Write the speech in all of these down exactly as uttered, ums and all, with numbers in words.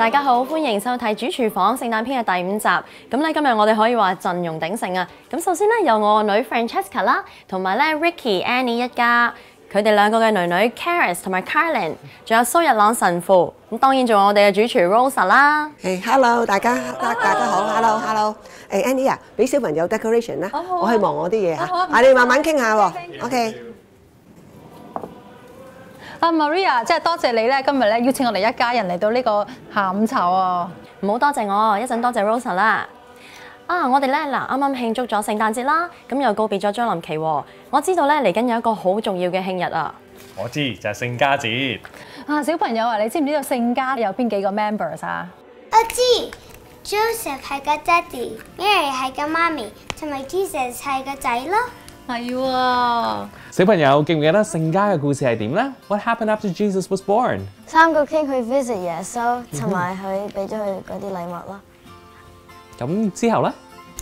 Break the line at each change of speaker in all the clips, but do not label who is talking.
大家好，歡迎收睇《主廚房聖誕篇》嘅第五集。咁咧今日我哋可以話陣容鼎盛啊！咁首先咧有我個女 Francesca 啦，同埋咧 Ricky、Annie 一家，佢哋兩個嘅女女 Caris 同埋 Carlin， 仲有蘇日朗神父。咁當然仲有我哋嘅主廚 Rosa 啦。
誒、hey,，hello 大家，大大家好 ，hello hello。誒 Annie 啊，俾小朋友 decoration 啦，我去忙我啲嘢嚇，啊你慢慢傾下喎 ，OK。
啊 Maria， 即係多謝你咧，今日咧邀請我哋一家人嚟到呢個下午茶啊！
唔好多謝我，一陣多謝 Rosa 啦。啊，我哋咧嗱，啱啱慶祝咗聖誕節啦，咁又告別咗張林琪喎。我知道咧嚟緊有一個好重要嘅慶日啊！
我知就係聖家節。
啊，小朋友啊，你知唔知道聖家有邊幾個 members 啊？
我知 ，Joseph 係個爹哋 ，Mary 係個媽咪，同埋 Jesus 係個仔咯。
係喎。
小朋友記唔記得聖家嘅故事係點咧 ？What happened after Jesus was born？
三個 king 去 visit 耶穌，同埋佢俾咗佢嗰啲禮物咯。
咁之後咧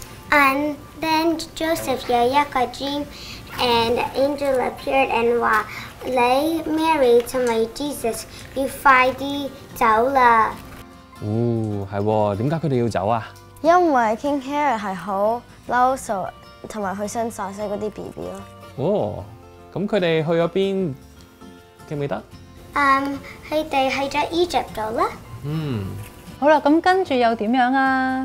And then Joseph 有一個 dream and angel appeared and 話你 Mary 同埋 Jesus 要快啲走啦。
哦，係喎，點解佢哋要走啊？
因為 King Herod 係好嬲數，同埋佢想殺死嗰啲 B B 咯。
哦，咁佢哋去咗邊？記唔記得？
嗯，佢哋去咗 Egypt 度啦。
嗯。
好啦，咁跟住又點樣啊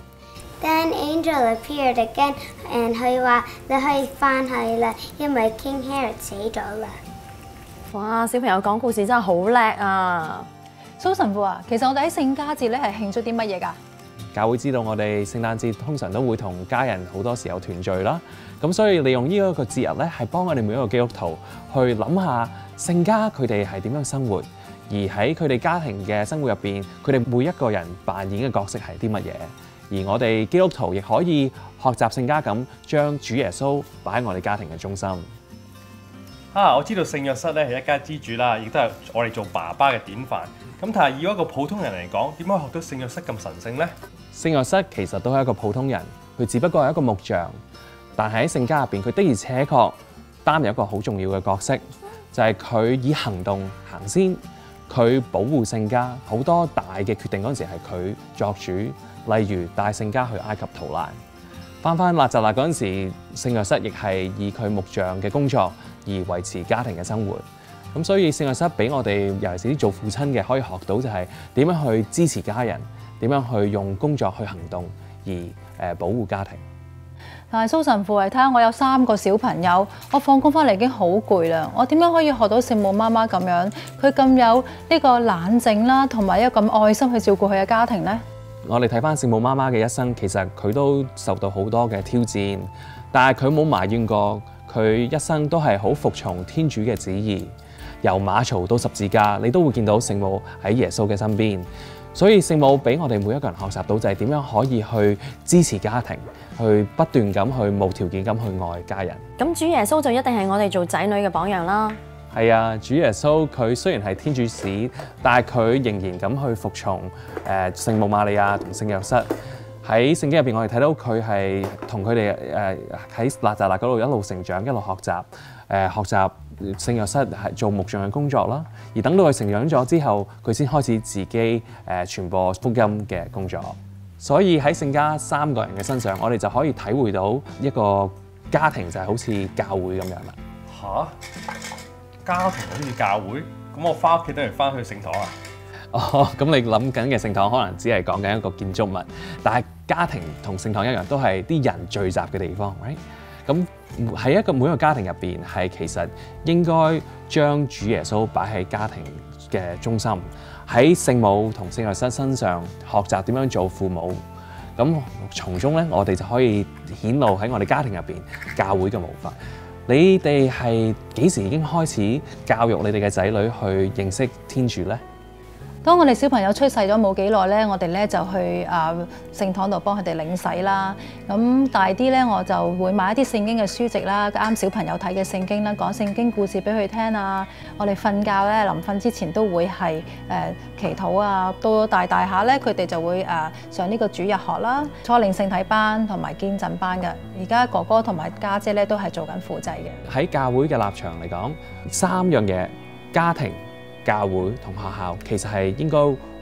？Then angel appeared again and 佢話你可以翻去啦，因為 King Herod 死咗啦。
哇！小朋友講故事真係好叻啊！
蘇神父啊，其實我哋喺聖家節咧係慶祝啲乜嘢㗎？
教會知道我哋聖誕節通常都會同家人好多時候團聚啦，咁所以利用呢一個節日咧，係幫我哋每一個基督徒去諗下聖家佢哋係點樣生活，而喺佢哋家庭嘅生活入邊，佢哋每一個人扮演嘅角色係啲乜嘢，而我哋基督徒亦可以學習聖家咁，將主耶穌擺喺我哋家庭嘅中心。
啊，我知道聖約瑟咧係一家之主啦，亦都係我哋做爸爸嘅典範。咁但係以一個普通人嚟講，點解學到聖約瑟咁神聖呢？
聖約瑟其實都係一個普通人，佢只不過係一個木匠，但係喺聖家入邊，佢的而且確擔任一個好重要嘅角色，就係佢以行動行先，佢保護聖家，好多大嘅決定嗰陣時係佢作主，例如帶聖家去埃及逃難，翻返納匝肋嗰陣時，聖約瑟亦係以佢木匠嘅工作而維持家庭嘅生活。咁所以聖約瑟俾我哋，尤其是啲做父親嘅，可以學到就係點樣去支持家人，點樣去用工作去行動，而誒保護家庭。
但係蘇神父，嚟睇下，我有三個小朋友，我放工翻嚟已經好攰啦。我點樣可以學到聖母媽媽咁樣？佢咁有呢個冷靜啦，同埋一個咁愛心去照顧佢嘅家庭呢？
我哋睇翻聖母媽媽嘅一生，其實佢都受到好多嘅挑戰，但係佢冇埋怨過，佢一生都係好服從天主嘅旨意。由馬槽到十字架，你都會見到聖母喺耶穌嘅身邊。所以聖母俾我哋每一個人學習到就係點樣可以去支持家庭，去不斷咁去無條件咁去愛家人。
咁主耶穌就一定係我哋做仔女嘅榜樣啦。
係啊，主耶穌佢雖然係天主子，但係佢仍然咁去服從誒聖母瑪利亞同聖約瑟。喺聖經入邊，我哋睇到佢係同佢哋誒喺納匝肋嗰度一路成長，一路學習誒、呃、學習聖約瑟係做木匠嘅工作啦。而等到佢成長咗之後，佢先開始自己誒、呃、傳播福音嘅工作。所以喺聖家三個人嘅身上，我哋就可以體會到一個家庭就係好似教會咁樣啦。
吓？家庭好似教會？咁我翻屋企都係翻去聖堂啊？
哦，咁你諗緊嘅聖堂可能只係講緊一個建築物，但係家庭同聖堂一樣，都係啲人聚集嘅地方 ，right？ 咁喺一個每一個家庭入邊，係其實應該將主耶穌擺喺家庭嘅中心，喺聖母同聖約瑟身上學習點樣做父母。咁從中咧，我哋就可以顯露喺我哋家庭入邊教會嘅模範。你哋係幾時已經開始教育你哋嘅仔女去認識天主咧？
當我哋小朋友出世咗冇幾耐咧，我哋咧就去啊聖堂度幫佢哋領洗啦。咁大啲咧，我就會買一啲聖經嘅書籍啦，啱小朋友睇嘅聖經啦，講聖經故事俾佢聽啊。我哋瞓覺咧，臨瞓之前都會係誒、呃、祈禱啊。到大大下咧，佢哋就會誒、呃、上呢個主日學啦、初領聖體班同埋堅振班嘅。而家哥哥同埋家姐咧都係做緊輔祭嘅。
喺教會嘅立場嚟講，三樣嘢：家庭、教會同學校其實係應該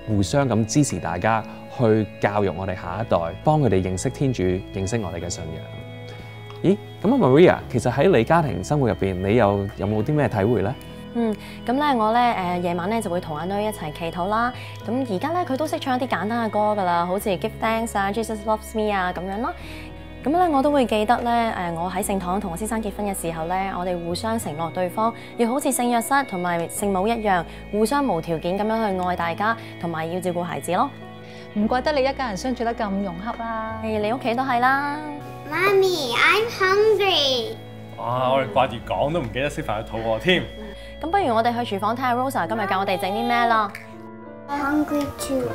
互相咁支持大家，去教育我哋下一代，幫佢哋認識天主，認識我哋嘅信仰。咦，咁啊 Maria，其實喺你家庭生活入邊，你又有冇啲咩體會呢？
嗯，咁咧我咧誒夜晚咧就會同阿女一齊祈禱啦。咁而家咧佢都識唱一啲簡單嘅歌㗎啦，好似 Give Thanks 啊、Jesus Loves Me 啊咁樣咯。咁咧我都會記得咧誒，我喺聖堂同我先生結婚嘅時候咧，我哋互相承諾對方要好似聖約瑟同埋聖母一樣，互相無條件咁樣去愛大家，同埋要照顧孩子咯。
唔怪得你一家人相處得咁融洽啦。
誒，你屋企都係啦。
Mommy, I'm hungry.
哇！我哋掛住講都唔記得食飯去肚餓添。
咁不如我哋去廚房睇下 Rosa 今日教我哋整啲咩啦。
Hungry too.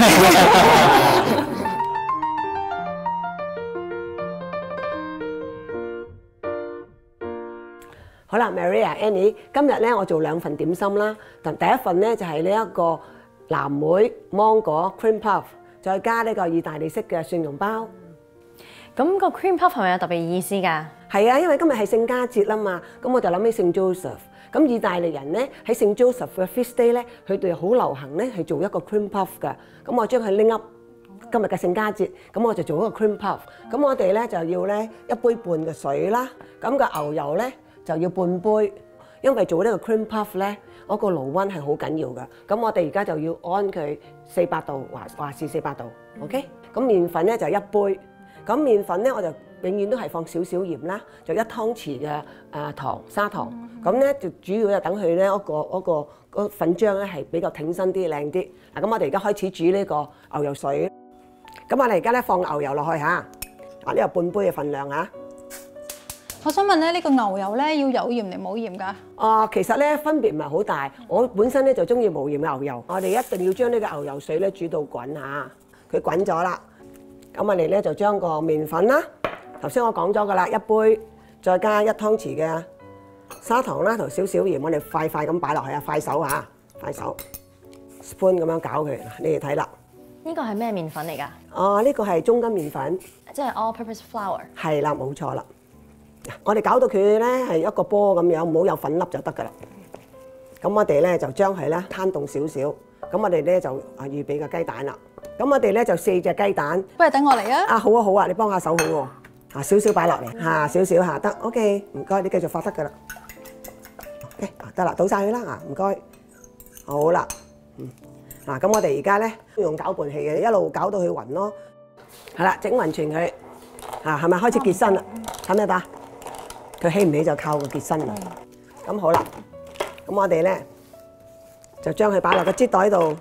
好啦 ，Maria、Annie， 今日咧我做兩份點心啦。第一份咧就係呢一個藍莓芒果 cream puff， 再加呢個意大利式嘅蒜蓉包。
咁個 cream puff 係咪有特別意思㗎？
係啊，因為今日係聖家節啦嘛，咁我就諗起聖 Joseph。咁意大利人咧喺聖 Joseph 嘅 feast day 咧，佢哋好流行咧係做一個 cream puff 㗎。咁我將佢拎up今日嘅聖家節，咁我就做一個 cream puff。咁我哋咧就要咧一杯半嘅水啦，咁個牛油咧就要半杯，因為做呢個 cream puff 咧，嗰個爐溫係好緊要㗎。咁我哋而家就要按佢四百度，華華氏四百度 ，OK？ 咁麵粉咧就一杯。咁麵粉咧我就永遠都係放少少鹽啦，就一湯匙嘅誒糖砂糖。咁咧就主要就等佢咧嗰個嗰個個粉漿咧係比較挺身啲靚啲。嗱，咁我哋而家開始煮呢個牛油水。咁我哋而家咧放牛油落去嚇，啊呢個半杯嘅份量嚇。
我想問咧，呢個牛油咧要有鹽定冇鹽㗎？
哦，其實咧分別唔係好大。我本身咧就中意無鹽嘅牛油。我哋一定要將呢個牛油水咧煮到滾嚇，佢滾咗啦。咁我哋咧就將個麵粉啦，頭先我講咗噶啦，一杯再加一湯匙嘅砂糖啦，同少少鹽，我哋快快咁擺落去啊，快手嚇，快手 spoon 咁樣攪佢，你哋睇啦。
呢個係咩麵粉嚟㗎？
哦，呢個係中筋麵粉，
即係 all-purpose flour。
係啦，冇錯啦。我哋搞到佢咧係一個波咁樣，唔好有粉粒就得噶啦。咁我哋咧就將佢咧攤凍少少，咁我哋咧就啊預備個雞蛋啦。咁我哋咧就四隻雞蛋。
不如等我嚟啊！
啊好啊好啊，你幫下手好喎。啊少少擺落嚟，嚇少少嚇得 ，OK， 唔該，你繼續發得噶啦。OK， 得啦，倒晒佢啦，啊唔該。好啦，嗯，嗱咁我哋而家咧用攪拌器嘅，一路攪到佢勻咯。係啦，整勻全佢，啊係咪開始結身啦？睇唔睇到？佢起唔起就靠個結身啦。咁好啦，咁我哋咧就將佢擺落個擠袋度。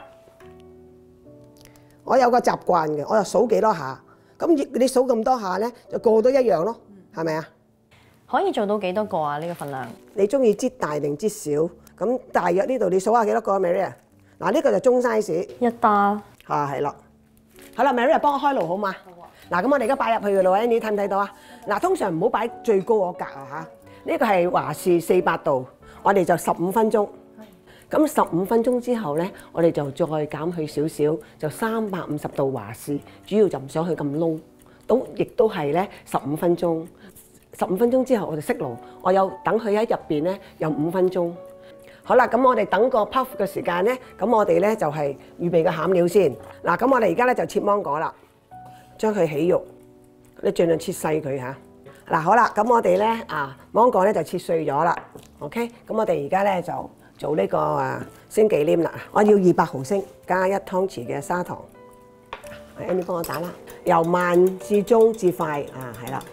我有個習慣嘅，我就數幾多下，咁你數咁多下咧，就個個都一樣咯，係咪啊？
可以做到幾多個啊？呢個份量？
你中意擠大定擠少？咁大約呢度你數下幾多個啊 ，Maria？嗱呢個就中 size，
一打
嚇係啦。好啦 ，Maria 幫我開爐好嘛？嗱咁我哋而家擺入去嘅咯，你睇唔睇到啊？嗱通常唔好擺最高嗰格啊嚇，呢個係華氏四百度，我哋就十五分鐘。咁十五分鐘之後咧，我哋就再減去少少，就三百五十度華氏，主要就唔想佢咁燶，都亦都係咧十五分鐘。十五分鐘之後我哋熄爐，我有等佢喺入邊咧有五分鐘。好啦，咁我哋等個 puff 嘅時間咧，咁我哋咧就係預備個餡料先。嗱，咁我哋而家咧就切芒果啦，將佢起肉，你盡量切細佢嚇。嗱，好啦，咁我哋咧啊芒果咧就切碎咗啦。OK，咁我哋而家咧就做呢個啊鮮忌廉啦，我要二百毫升，加一湯匙嘅砂糖。Annie 幫我打啦，由慢至中至快啊，係啦。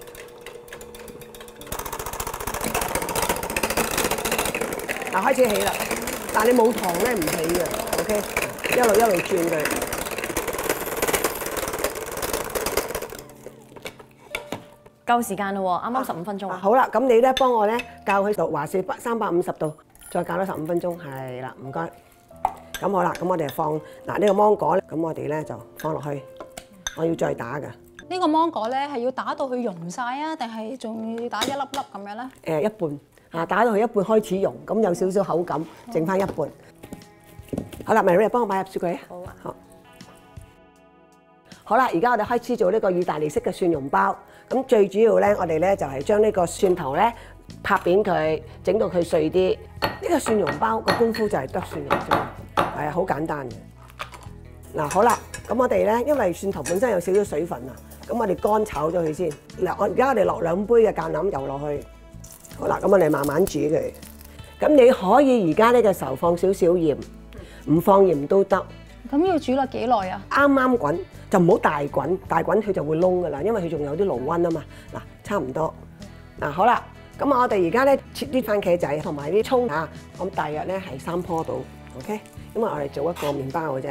嗱，開始起啦，但係你冇糖咧唔起嘅 ，OK， 一路一路轉佢。
夠時間咯喎，啱啱十五分鐘。
啊好啦，咁你咧幫我咧校佢度華氏三百五十度。再搞多十五分鐘，係啦，唔該。咁好啦，咁我哋放嗱呢個芒果咧，咁我哋咧就放落去。我要再打㗎。
呢個芒果咧係要打到佢溶晒啊，定係仲要打一粒粒咁樣咧？
誒一半啊，打到佢一半開始溶，咁有少少口感，剩翻一半。好啦 ，Maria 幫我擺入雪櫃啊。好啊。好。好啦，而家我哋開始做呢個意大利式嘅蒜蓉包。咁最主要咧，我哋咧就係將呢個蒜頭咧拍扁佢，整到佢碎啲。呢個蒜蓉包個功夫就係剁蒜蓉啫，係啊，好簡單嘅。 嗱，好啦，咁我哋咧，因為蒜頭本身有少少水分啊，咁我哋乾炒咗佢先。嗱，我而家我哋落兩杯嘅橄欖油落去，好啦，咁我哋慢慢煮佢。咁你可以而家呢個時候放少少鹽，唔放鹽都得。
咁要煮落幾耐啊？
啱啱滾就唔好大滾，大滾佢就會燶噶啦，因為佢仲有啲爐溫啊嘛。嗱，差唔多。嗱，好啦，咁我哋而家咧切啲番茄仔同埋啲葱啊，咁大約咧係三棵度 ，OK。咁啊，我哋做一個麵包嘅啫。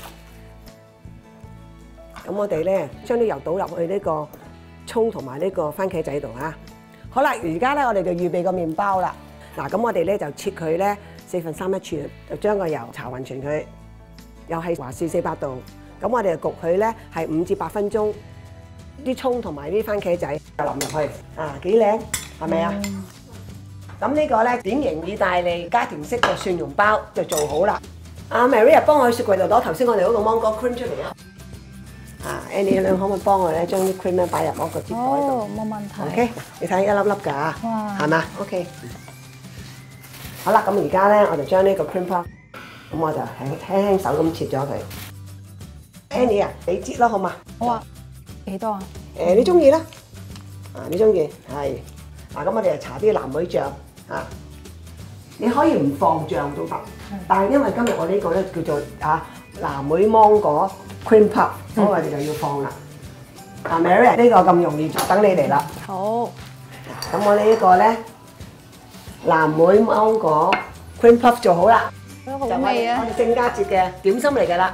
咁我哋咧將啲油倒入去呢個葱同埋呢個番茄仔度啊。好啦，而家咧我哋就預備個麵包啦。嗱，咁我哋咧就切佢咧四分三一寸，就將個油搽勻全佢，又係華氏四百度。咁我哋就焗佢咧係五至八分鐘。啲葱同埋啲番茄仔就淋入去，啊幾靚，係咪啊？咁、嗯、呢個咧典型意大利家庭式嘅蒜蓉包就做好啦。阿 Maria 幫我喺雪櫃度攞頭先我哋嗰個芒果 cream 出嚟啊！啊 Annie 你可唔可以幫我咧將啲 cream 咧擺入嗰個碟袋度？
哦，冇問題。
OK， 你睇一粒粒㗎，
哇
係嘛 ？OK。好啦，咁而家咧我就將呢個 cream puff， 咁我就輕輕輕手咁切咗佢。Annie 啊，你切啦好嘛？
好啊。幾多啊？
誒，你中意啦，啊，你中意係，嗱，咁我哋就搽啲藍莓醬啊，你可以唔放醬都得，但係因為今日我呢個咧叫做啊藍莓芒果 cream puff， 所以我哋就要放啦。啊 Mary 呢個咁容易，等你嚟啦。
好。
咁我呢一個咧藍莓芒果 cream puff 做好啦，
好好
就我
味啊！
哋我哋聖家節嘅點心嚟㗎啦。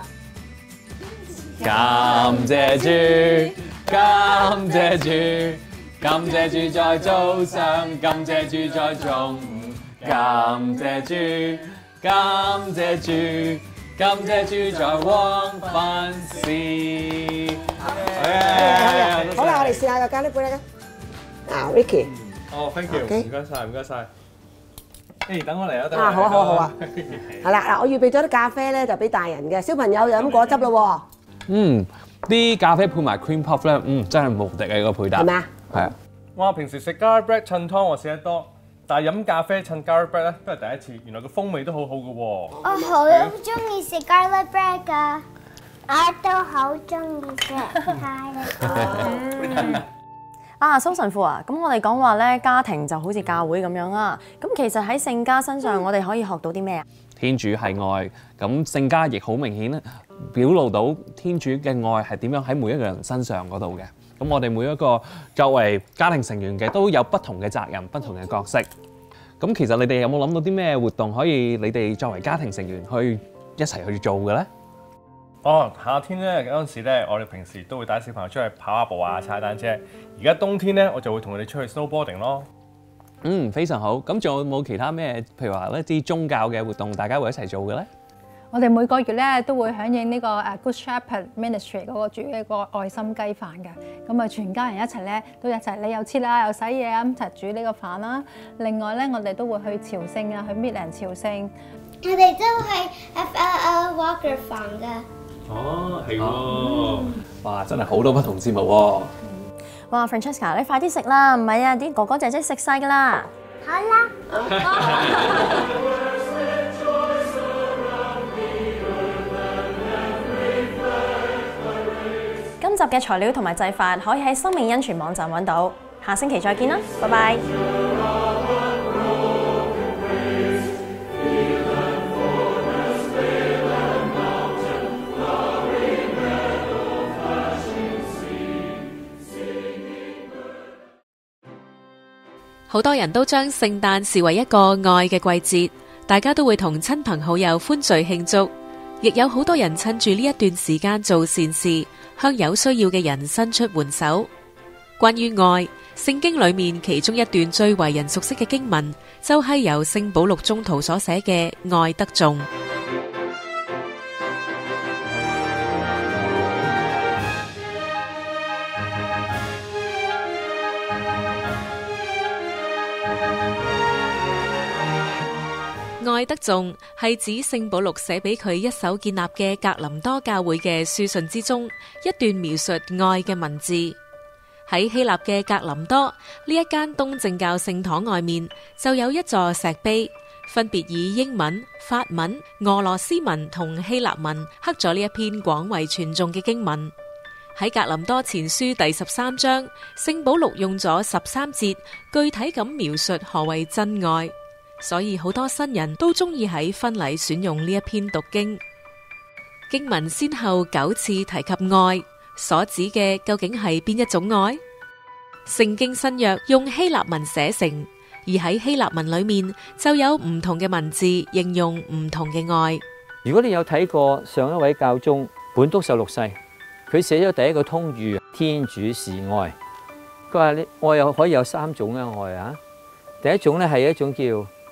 感謝主，感謝主，感謝主在早上，感謝主在中午，感謝主，感謝主，感謝主在黃昏時。
好啦，我哋試下個咖喱杯啦。啊 ，Ricky。
哦 ，thank you，唔該晒，唔該晒。誒，等我嚟啊！
啊，好啊，好啊，好啊。係啦，嗱，我預備咗啲咖啡咧，就俾大人嘅，小朋友就飲果汁咯喎。
嗯，啲咖啡配埋 cream puff 咧，嗯，真係無敵嘅個配搭。
係咪啊？
係啊。
哇！平時食 garlic bread 襯湯我試得多，但係飲咖啡襯 garlic bread 咧都係第一次。原來個風味都好好嘅喎。
我好中意食 garlic bread 㗎，我都好中意食 garlic bread。
啊，蘇神父啊，咁我哋講話咧，家庭就好似教會咁樣啊。咁其實喺聖家身上，我哋可以學到啲咩啊？
天主係愛，咁聖家亦好明顯咧，表露到天主嘅愛係點樣喺每一個人身上嗰度嘅。咁我哋每一個作為家庭成員嘅都有不同嘅責任、不同嘅角色。咁其實你哋有冇諗到啲咩活動可以你哋作為家庭成員去一齊去做嘅咧？
哦，夏天咧嗰陣時咧，我哋平時都會帶小朋友出去跑下步啊、踩單車。而家冬天咧，我就會同佢哋出去 snowboarding 咯。
嗯，非常好。咁仲有冇其他咩？譬如話一啲宗教嘅活動，大家會一齊做嘅咧？
我哋每個月咧都會響應呢個誒 Good Shepherd Ministry 嗰個煮一個愛心雞飯嘅，咁啊全家人一齊咧都一齊，你又切啦又洗嘢咁一齊煮呢個飯啦。另外咧，我哋都會去朝聖啊，去 Midland 朝聖。
我哋都係 F L L Walker 房㗎。
哦，係喎！哇，真係好多不同節目喎！
哇 ，Francesca， 你快啲食啦，唔係啊，啲哥哥姐姐食晒㗎啦。
好啦。
今集嘅材料同埋製法可以喺生命恩泉網站揾到。下星期再見啦，拜拜。
好多人都將聖誕視為一個愛嘅季節，大家都會同親朋好友歡聚慶祝，亦有好多人趁住呢一段時間做善事，向有需要嘅人伸出援手。關於愛，聖經裏面其中一段最為人熟悉嘅經文，就係由聖保祿宗徒所寫嘅《愛得頌》。愛得頌係指聖保祿寫俾佢一手建立嘅格林多教會嘅書信之中一段描述愛嘅文字。喺希臘嘅格林多呢一間東正教聖堂外面就有一座石碑， 分別以英文、法文、俄羅斯文同希臘文刻咗呢一篇廣為傳頌嘅經文。喺格林多前書第十三章，聖保祿用咗十三節具體咁描述何謂真愛，所以好多新人都中意喺婚禮選用呢一篇讀經。經文先後九次提及愛，所指嘅究竟係邊一種愛？聖經新約用希臘文寫成，而喺希臘文裏面就有唔同嘅文字形容唔同嘅愛。
如果你有睇過上一位教宗本篤十六世，佢寫咗第一個通諭，天主是愛。佢話你愛有可以有三種嘅愛啊。第一種咧係一種叫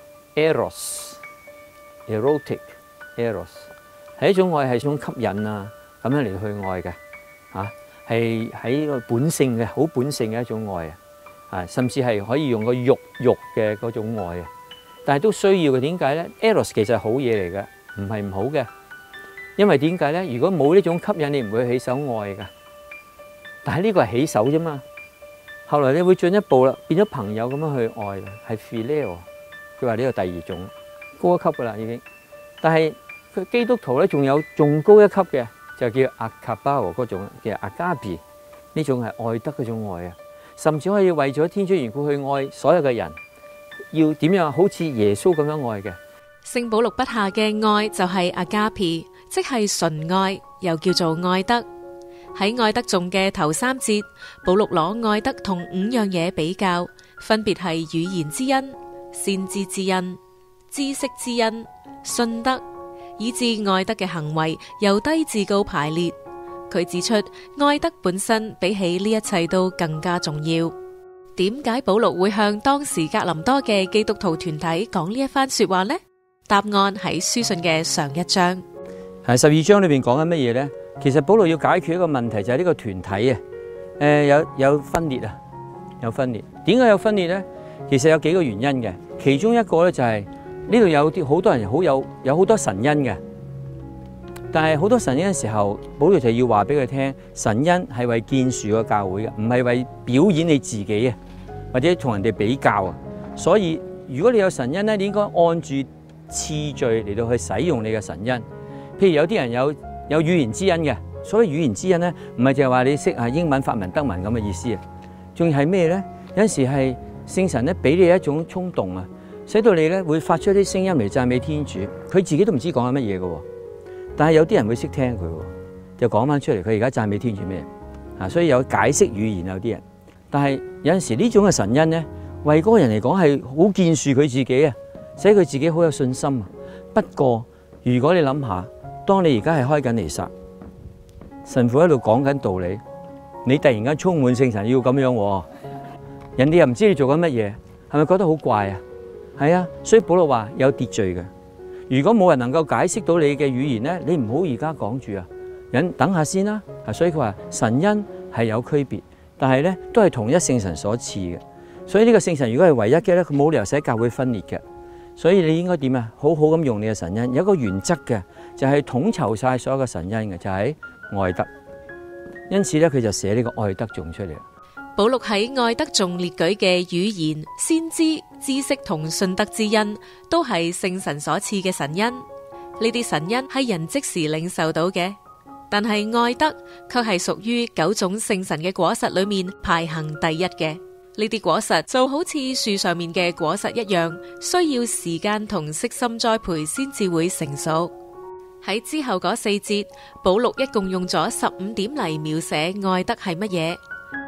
eros，erotic eros， 係一種愛係一種吸引啊，咁樣嚟去愛嘅，嚇係喺個本性嘅好本性嘅一種愛啊，啊甚至係可以用個欲欲嘅嗰種愛啊，但係都需要嘅。點解咧 ？eros 其實係好嘢嚟嘅，唔係唔好嘅。因為點解咧？如果冇呢種吸引，你唔會起手愛噶。但係呢個係起手啫嘛。後來你會進一步啦，變咗朋友咁樣去愛啦，係 phileo。佢話呢個第二種高一級噶啦已經。但係佢基督徒咧仲有仲高一級嘅，就叫 agapao 嗰種，叫 agape。呢種係愛德嗰種愛啊，甚至可以為咗天主緣故去愛所有嘅人，要點樣好似耶穌咁樣愛嘅。
聖保祿筆下嘅愛就係 agape。即係純愛，又叫做愛德。喺愛德頌嘅頭三節，保祿攞愛德同五樣嘢比較，分別係語言之恩、先知之恩、知識之恩、信德，以致愛德嘅行為由低至高排列。佢指出，愛德本身比起呢一切都更加重要。點解保祿會向當時格林多嘅基督徒團體講呢一番說話呢？答案喺書信嘅上一章。
係十二章裏邊講緊乜嘢咧？其實保祿要解決一個問題，就係呢個團體啊，誒有有分裂啊，有分裂。點解有分裂咧？其實有幾個原因嘅。其中一個咧就係呢度有啲好多人好有有好多神恩嘅，但係好多神恩嘅時候，保祿就要話俾佢聽，神恩係為建樹個教會嘅，唔係為表演你自己啊，或者同人哋比較啊。所以如果你有神恩咧，你應該按住次序嚟到去使用你嘅神恩。譬如有啲人有有語言之恩嘅，所謂語言之恩咧，唔係淨係話你識啊英文、法文、德文咁嘅意思啊，仲係咩咧？有陣時係聖神咧俾你一種衝動啊，使到你咧會發出一啲聲音嚟讚美天主，佢自己都唔知講緊乜嘢嘅，但係有啲人會識聽佢，就講翻出嚟，佢而家讚美天主咩啊？所以有解釋語言有啲人，但係有陣時呢種嘅神恩咧，為嗰個人嚟講係好建樹佢自己啊，使佢自己好有信心啊。不過如果你諗下，當你而家係開緊彌撒，神父喺度講緊道理，你突然間充滿聖神要咁樣，人哋又唔知你做緊乜嘢，係咪覺得好怪啊？係啊，所以保祿話有秩序嘅。如果冇人能夠解釋到你嘅語言咧，你唔好而家講住啊，忍等下先啦。所以佢話神恩係有區別，但係咧都係同一聖神所賜嘅。所以呢個聖神如果係唯一嘅咧，佢冇理由使教會分裂嘅。所以你應該點啊？好好咁用你嘅神恩，有一個原則嘅，就係統籌晒所有嘅神恩嘅，就係愛德。因此咧，佢就寫呢個愛德頌出嚟。
保祿喺愛德頌列舉嘅語言、先知、知識同信德之恩，都係聖神所賜嘅神恩。呢啲神恩係人即時領受到嘅，但係愛德卻係屬於九種聖神嘅果實裏面排行第一嘅。呢啲果實就好似樹上面嘅果實一樣，需要時間同悉心栽培先至會成熟。喺之後嗰四節，保祿一共用咗十五點嚟描寫愛德係乜嘢。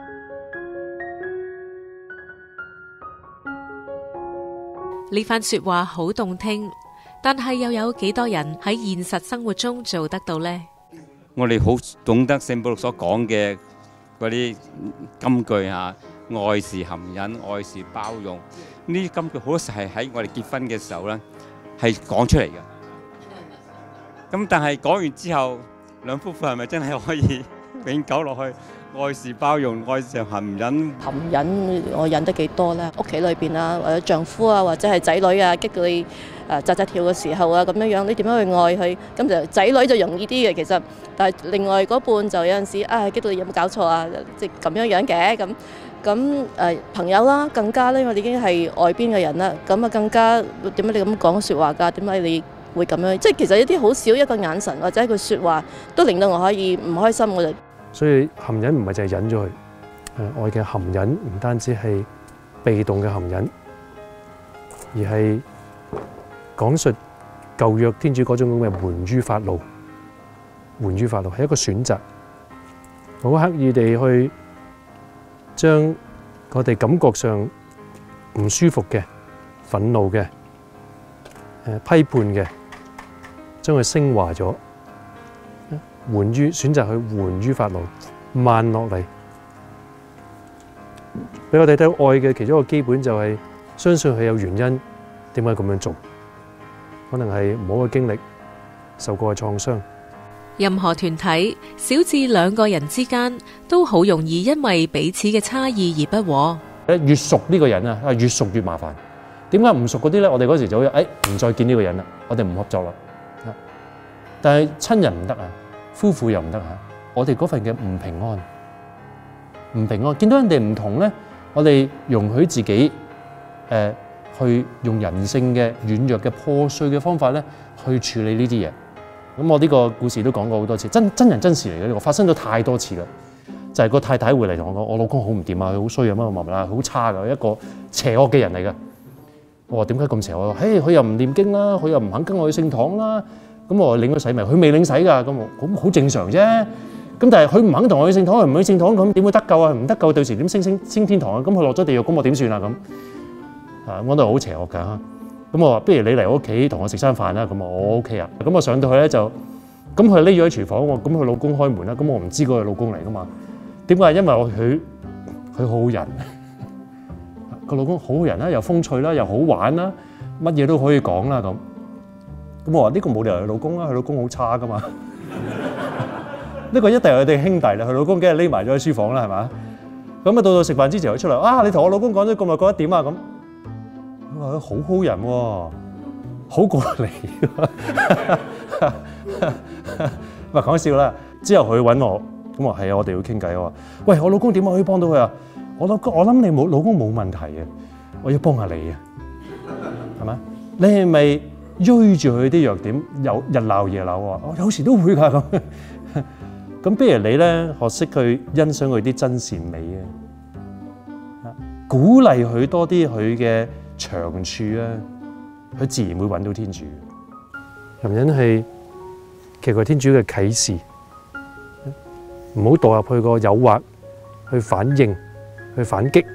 呢番說話好動聽，但係又有幾多人喺現實生活中做得到呢？
我哋好懂得聖保祿所講嘅嗰啲金句吓。愛是含忍，愛是包容，呢啲金句好多時係喺我哋結婚嘅時候咧，係講出嚟嘅。咁但係講完之後，兩夫婦係咪真係可以永久落去，愛是包容，愛是含忍。
含忍我忍得幾多咧？屋企裏邊啊，或者丈夫啊，或者係仔女啊，激到你誒扎扎跳嘅時候啊，咁樣樣你點樣去愛佢？咁就仔女就容易啲嘅，其實，但係另外嗰半就有陣時啊，激到你有冇搞錯啊？即係咁樣樣嘅咁。咁誒朋友啦，更加咧，因為你已經係外邊嘅人啦，咁啊更加點解你咁講説話㗎？點解你會咁樣？即係其實一啲好少一個眼神或者一句説話，都令到我可以唔開心，我就。
所以含忍唔係淨係忍咗佢，誒愛嘅含忍唔單止係被動嘅含忍，而係講述舊約天主嗰種咁嘅緩於發怒，緩於發怒係一個選擇，好刻意地去將我哋感覺上唔舒服嘅、憤怒嘅、誒批判嘅，將佢升華咗。緩於選擇去緩於發怒，慢落嚟，俾我哋睇到愛嘅其中一個基本就係相信佢有原因點解咁樣做，可能係唔好嘅經歷、受過嘅創傷。
任何團體，小至兩個人之間，都好容易因為彼此嘅差異而不和。
越熟呢個人啊，越熟越麻煩。點解唔熟嗰啲咧？我哋嗰時就會誒唔再見呢個人啦，我哋唔合作啦。但係親人唔得啊。夫婦又唔得嚇，我哋嗰份嘅唔平安，唔平安，見到人哋唔同咧，我哋容許自己誒、呃、去用人性嘅軟弱嘅破碎嘅方法咧，去處理呢啲嘢。咁我呢個故事都講過好多次，真真人真事嚟嘅呢個，發生咗太多次啦。就係、是、個太太會嚟同我講，我老公好唔掂啊，佢好衰啊，乜乜乜啦，好差噶，一個邪惡嘅人嚟噶。我話點解咁邪惡？嘿，佢又唔念經啦，佢又唔肯跟我去聖堂啦。咁我領咗洗未？佢未領洗㗎，咁我咁好正常啫。咁但係佢唔肯同我去聖堂，佢唔去聖堂，咁點會得救啊？唔得救，到時點升升升天堂啊？咁佢落咗地獄，咁我點算啊？咁啊，我都係好邪惡㗎。咁我話不如你嚟我屋企同我食餐飯啦。咁我 OK 啊。咁我上到去咧就，咁佢匿咗喺廚房喎。咁佢老公開門啦。咁我唔知嗰個老公嚟㗎嘛？點解？因為我佢佢好好人，個老公好好人啦，又風趣啦，又好玩啦，乜嘢都可以講啦咁。咁我話呢個冇理由係老公啦，佢老公好差噶嘛。呢個一定係佢哋兄弟啦，佢老公梗係匿埋咗喺書房啦，係嘛？咁啊到到食飯之前佢出嚟，啊你同我老公講咗咁耐，覺得點啊咁？佢話佢好好人喎，好過你。唔係講笑啦。之後佢揾我，咁我係啊，我哋要傾偈。我話喂，我老公點可以幫到佢啊？我諗我諗你冇老公冇問題嘅，我要幫下你啊，係嘛？你係咪？追住佢啲弱點，有日鬧夜鬧啊！我有時都會㗎咁。咁不如你咧學識去欣賞佢啲真善美啊，鼓勵佢多啲佢嘅長處啊，佢自然會揾到天主。含忍係其實天主嘅啟示，唔好墮入去個誘惑，去反應，去反擊，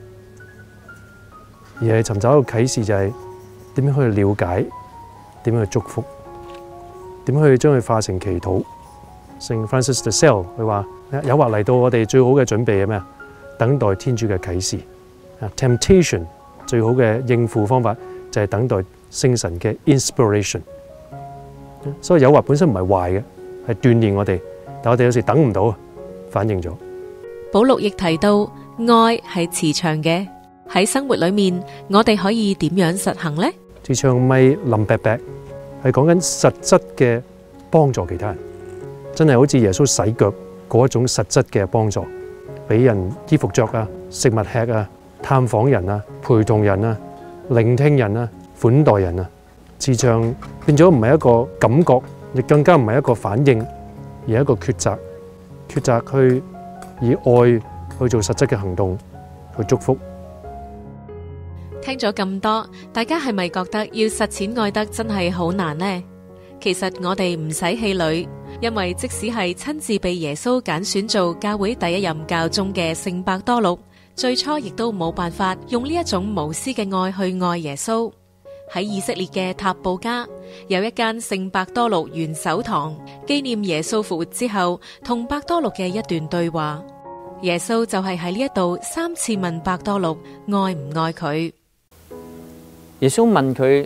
而係尋找一個啟示，就係點樣去了解。點樣去祝福？點樣去將佢化成祈禱？聖 Francis de Sales 佢話：誘惑嚟到，我哋最好嘅準備係咩啊？等待天主嘅啟示。啊 ，temptation 最好嘅應付方法就係等待聖神嘅 inspiration。所以誘惑本身唔係壞嘅，係鍛鍊我哋，但我哋有時等唔到，反應咗。
保祿亦提到，愛係慈祥嘅，喺生活裏面，我哋可以點樣實行呢？
慈祥咪林伯伯，係講緊實質嘅幫助其他人，真係好似耶穌洗腳嗰一種實質嘅幫助，俾人衣服着啊、食物吃啊、探訪人啊、陪同人啊、聆聽人啊、款待人啊。慈祥變咗唔係一個感覺，亦更加唔係一個反應，而係一個抉擇，抉擇去以愛去做實質嘅行動，去祝福。
聽咗咁多，大家係咪覺得要實踐愛德真係好難呢？其實我哋唔使氣餒，因為即使係親自被耶穌揀選做教會第一任教宗嘅聖伯多祿，最初亦都冇辦法用呢一種無私嘅愛去愛耶穌。喺以色列嘅塔布加有一間聖伯多祿元首堂，紀念耶穌復活之後同伯多祿嘅一段對話。耶穌就係喺呢一度三次問伯多祿愛唔愛佢。
耶穌問佢：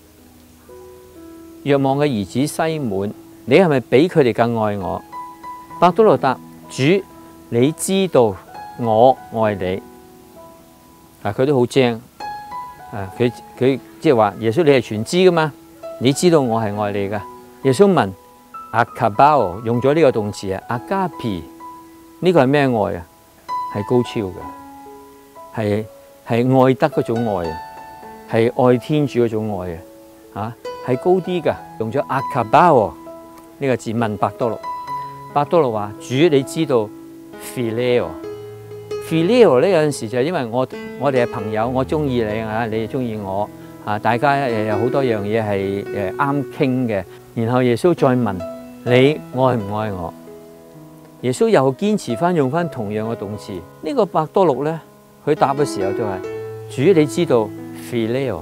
若望嘅兒子西滿，你係咪比佢哋更愛我？ 伯多祿答主，你知道我愛你。啊，佢都好精。啊，佢佢即係話耶穌你係全知噶嘛？你知道我係愛你噶。耶穌問阿卡包用咗呢個動詞啊，阿加皮呢個係咩愛啊？係高超嘅，係係愛德嗰種愛啊，係愛天主嗰種愛啊，嚇係高啲噶。用咗阿卡包呢個字問伯多祿，伯多祿話主你知道 phileo。phileo 咧有陣時就係因為我我哋係朋友，我中意你啊，你中意我啊，大家誒有好多樣嘢係誒啱傾嘅。然後耶穌再問你愛唔愛我？耶穌又堅持翻用翻同樣嘅動詞。呢個伯多祿咧，佢答嘅時候都係主你知道 phileo，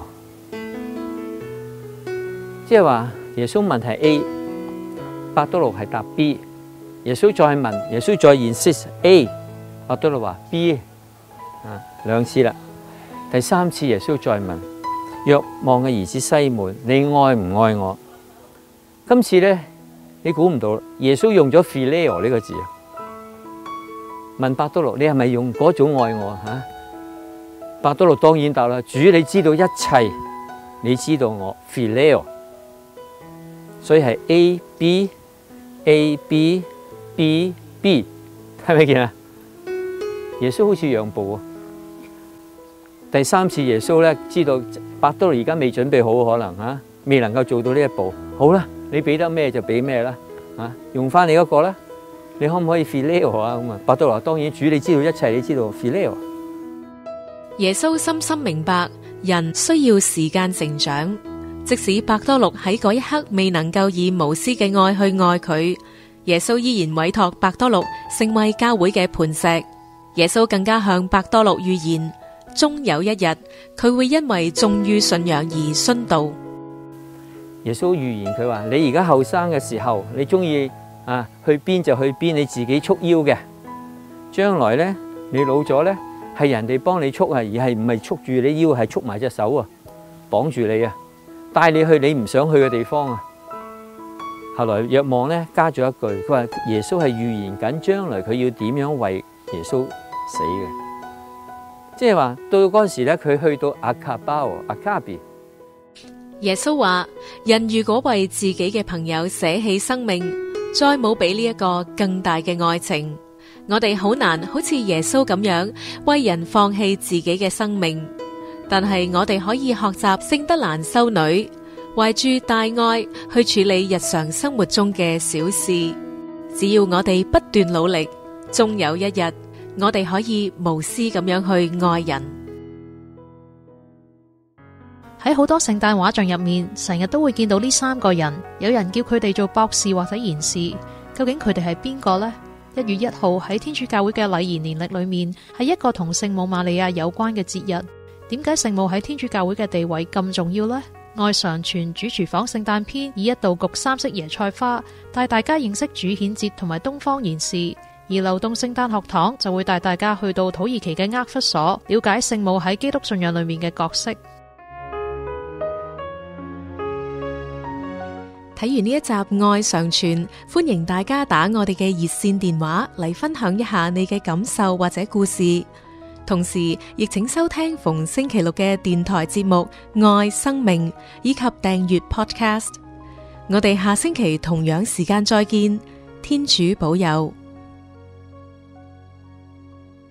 即係話耶穌問題 A， 伯多祿係答 B。耶穌再問，耶穌再 insist A。伯多祿話 B 啊，兩次啦。第三次耶穌再問若望嘅兒子西門，你愛唔愛我？今次咧，你估唔到，耶穌用咗 phileo 呢個字，問伯多祿你係咪用嗰種愛我吓？伯多祿當然答啦，主你知道一切，你知道我 phileo， 所以係 A B A B B B， 睇唔睇見啊？耶穌好似讓步啊！第三次耶穌咧知道伯多祿而家未準備好，可能嚇未能夠做到呢一步。好啦，你俾得咩就俾咩啦，嚇用翻你嗰個啦。你可唔可以 phileo 啊？咁啊，伯多祿話當然主你知道一切，你知道 phileo。
耶穌深深明白人需要時間成長，即使伯多祿喺嗰一刻未能夠以無私嘅愛去愛佢，耶穌依然委託伯多祿成為教會嘅磐石。耶穌更加向伯多祿預言，終有一日佢會因為忠於信仰而殉道。
耶穌預言佢話：你而家後生嘅時候，你中意啊去邊就去邊，你自己束腰嘅。將來咧，你老咗咧，係人哋幫你束啊，而係唔係束住你腰，係束埋隻手啊，綁住你啊，帶你去你唔想去嘅地方啊。後來若望咧加咗一句，佢話耶穌係預言緊將來佢要點樣為耶穌死嘅，即係話到嗰時咧，佢去到阿卡包阿卡比。
耶穌話：人如果為自己嘅朋友捨棄生命，再冇比呢一個更大嘅愛情。我哋好難好似耶穌咁樣為人放棄自己嘅生命，但係我哋可以學習聖德蘭修女，懷住大愛去處理日常生活中嘅小事。只要我哋不斷努力，終有一日，我哋可以無私咁樣去愛人。
喺好多聖誕畫像入面，成日都會見到呢三個人，有人叫佢哋做博士或者賢士，究竟佢哋係邊個呢？一月一號喺天主教會嘅禮儀年曆裏面，係一個同聖母瑪利亞有關嘅節日。點解聖母喺天主教會嘅地位咁重要呢？愛常傳主廚房聖誕篇以一道焗三色椰菜花帶大家認識主顯節同埋東方賢士，而流動聖誕學堂就會帶大家去到土耳其嘅厄弗所，了解聖母喺基督信仰裏面嘅角色。
睇完呢一集愛常傳，歡迎大家打我哋嘅熱線電話嚟分享一下你嘅感受或者故事。同時亦請收聽逢星期六嘅電台節目愛生命，以及訂閱 podcast。我哋下星期同樣時間再見，天主保佑。